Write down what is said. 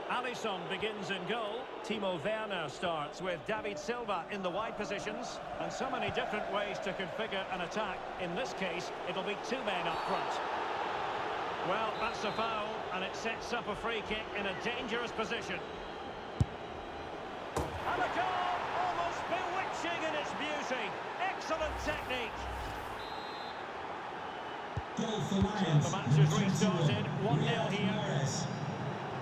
Alisson begins in goal. Timo Werner starts with David Silva in the wide positions. And so many different ways to configure an attack. In this case, it'll be two men up front. Well, that's a foul, and it sets up a free kick in a dangerous position. And a goal, almost bewitching in its beauty. Excellent technique. Goal for Lions. The match is restarted, 1-0 here.